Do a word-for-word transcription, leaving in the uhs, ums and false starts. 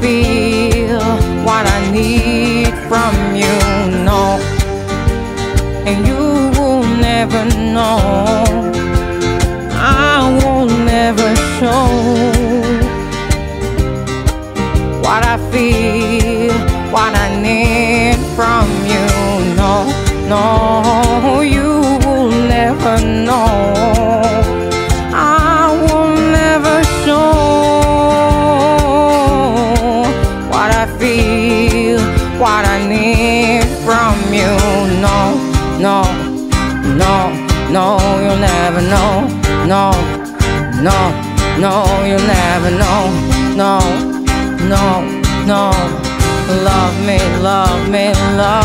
feel, what I need from you, no. And you will never know, I will never show what I feel, what I need from you, no, no. You will never know, I will never show what I feel, what I need from you, no, no, no, no. You'll never know, no, no, no. You'll never know, no, no, no. Love me, love me, love